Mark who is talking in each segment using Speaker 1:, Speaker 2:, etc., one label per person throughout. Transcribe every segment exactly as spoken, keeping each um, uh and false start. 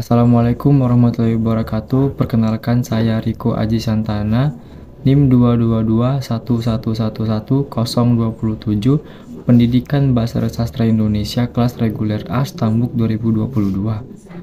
Speaker 1: Assalamualaikum warahmatullahi wabarakatuh. Perkenalkan, saya Riko Aji Santana, NIM dua dua dua satu satu satu satu nol dua tujuh, Pendidikan Bahasa Sastra Indonesia kelas reguler A Stambuk dua ribu dua puluh dua.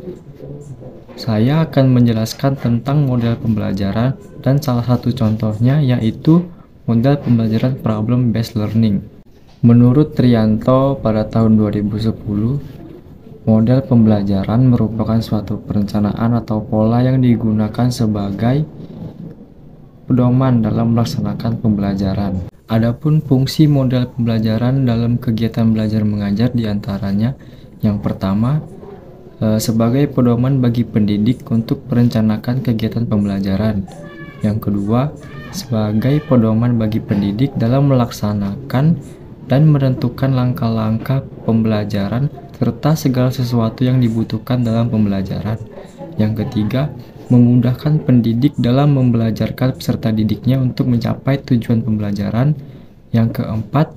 Speaker 1: Saya akan menjelaskan tentang model pembelajaran dan salah satu contohnya yaitu model pembelajaran problem based learning. Menurut Trianto pada tahun dua ribu sepuluh, model pembelajaran merupakan suatu perencanaan atau pola yang digunakan sebagai pedoman dalam melaksanakan pembelajaran. Adapun fungsi model pembelajaran dalam kegiatan belajar mengajar diantaranya yang pertama, eh, sebagai pedoman bagi pendidik untuk merencanakan kegiatan pembelajaran. Yang kedua, sebagai pedoman bagi pendidik dalam melaksanakan dan menentukan langkah-langkah pembelajaran serta segala sesuatu yang dibutuhkan dalam pembelajaran. Yang ketiga, memudahkan pendidik dalam membelajarkan peserta didiknya untuk mencapai tujuan pembelajaran. Yang keempat,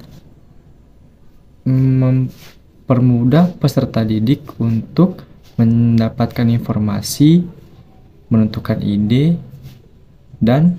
Speaker 1: mempermudah peserta didik untuk mendapatkan informasi, menentukan ide, dan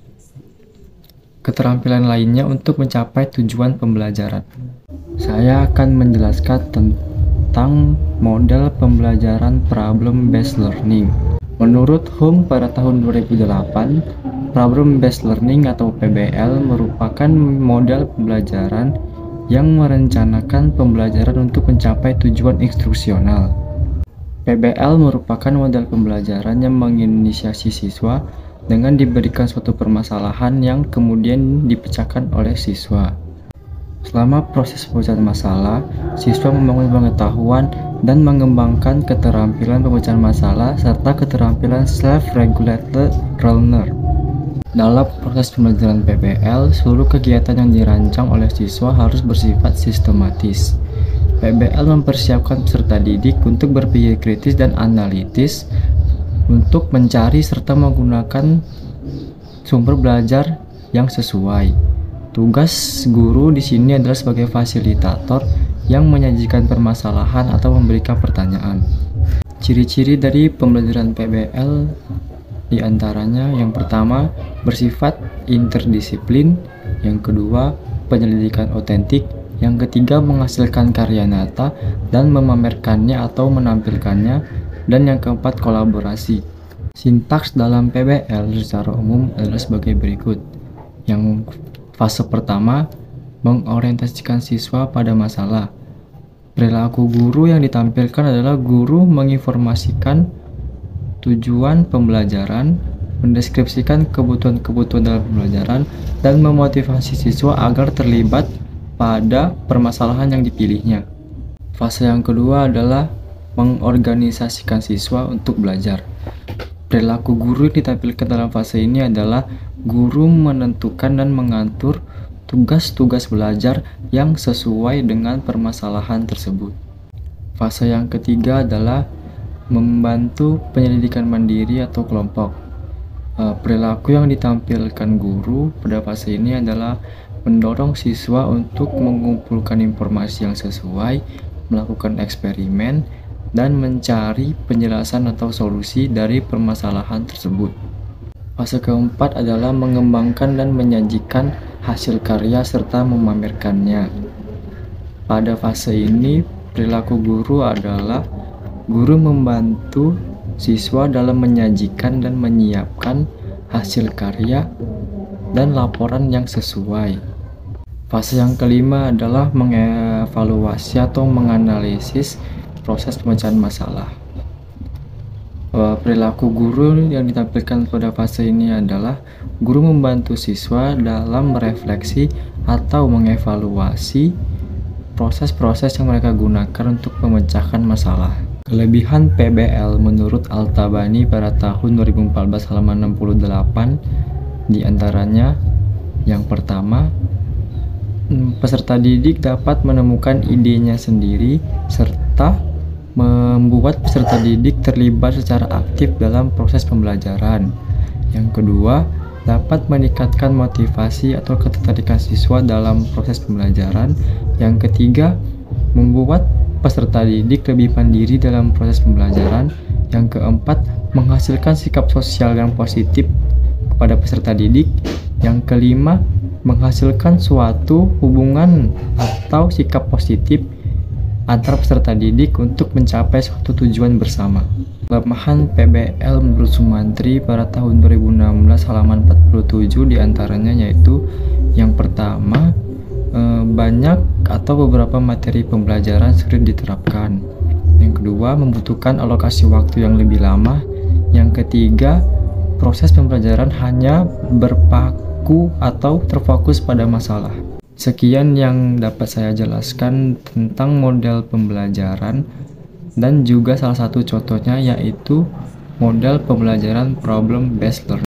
Speaker 1: keterampilan lainnya untuk mencapai tujuan pembelajaran. Saya akan menjelaskan tentang tentang model pembelajaran problem based learning. Menurut Hung pada tahun dua ribu delapan, problem based learning atau P B L merupakan model pembelajaran yang merencanakan pembelajaran untuk mencapai tujuan instruksional. P B L merupakan model pembelajaran yang menginisiasi siswa dengan diberikan suatu permasalahan yang kemudian dipecahkan oleh siswa. Selama proses pemecahan masalah, siswa membangun pengetahuan dan mengembangkan keterampilan pemecahan masalah serta keterampilan self-regulated learner. Dalam proses pembelajaran P B L, seluruh kegiatan yang dirancang oleh siswa harus bersifat sistematis. P B L mempersiapkan peserta didik untuk berpikir kritis dan analitis, untuk mencari serta menggunakan sumber belajar yang sesuai. Tugas guru di sini adalah sebagai fasilitator yang menyajikan permasalahan atau memberikan pertanyaan. Ciri-ciri dari pembelajaran P B L diantaranya yang pertama, bersifat interdisiplin, yang kedua, penyelidikan otentik, yang ketiga, menghasilkan karya nyata dan memamerkannya atau menampilkannya, dan yang keempat, kolaborasi. Sintaks dalam P B L secara umum adalah sebagai berikut. Yang fase pertama, mengorientasikan siswa pada masalah. Perilaku guru yang ditampilkan adalah guru menginformasikan tujuan pembelajaran, mendeskripsikan kebutuhan-kebutuhan dalam pembelajaran, dan memotivasi siswa agar terlibat pada permasalahan yang dipilihnya. Fase yang kedua adalah mengorganisasikan siswa untuk belajar. Perilaku guru yang ditampilkan dalam fase ini adalah guru menentukan dan mengatur tugas-tugas belajar yang sesuai dengan permasalahan tersebut. Fase yang ketiga adalah membantu penyelidikan mandiri atau kelompok. Perilaku yang ditampilkan guru pada fase ini adalah mendorong siswa untuk mengumpulkan informasi yang sesuai, melakukan eksperimen, dan mencari penjelasan atau solusi dari permasalahan tersebut. Fase keempat adalah mengembangkan dan menyajikan hasil karya serta memamerkannya. Pada fase ini, perilaku guru adalah guru membantu siswa dalam menyajikan dan menyiapkan hasil karya dan laporan yang sesuai. Fase yang kelima adalah mengevaluasi atau menganalisis proses pemecahan masalah. Perilaku guru yang ditampilkan pada fase ini adalah guru membantu siswa dalam merefleksi atau mengevaluasi proses-proses yang mereka gunakan untuk memecahkan masalah. Kelebihan P B L menurut Al-Tabani pada tahun dua ribu empat belas halaman enam puluh delapan diantaranya yang pertama, peserta didik dapat menemukan idenya sendiri serta membuat peserta didik terlibat secara aktif dalam proses pembelajaran. Yang kedua, dapat meningkatkan motivasi atau ketertarikan siswa dalam proses pembelajaran. Yang ketiga, membuat peserta didik lebih mandiri dalam proses pembelajaran. Yang keempat, menghasilkan sikap sosial yang positif kepada peserta didik. Yang kelima, menghasilkan suatu hubungan atau sikap positif antara peserta didik untuk mencapai suatu tujuan bersama. Kelemahan P B L menurut Sumantri pada tahun dua ribu enam belas halaman empat puluh tujuh diantaranya yaitu yang pertama, eh, banyak atau beberapa materi pembelajaran sulit diterapkan. Yang kedua, membutuhkan alokasi waktu yang lebih lama. Yang ketiga, proses pembelajaran hanya berpaku atau terfokus pada masalah. Sekian yang dapat saya jelaskan tentang model pembelajaran dan juga salah satu contohnya yaitu model pembelajaran problem based learning.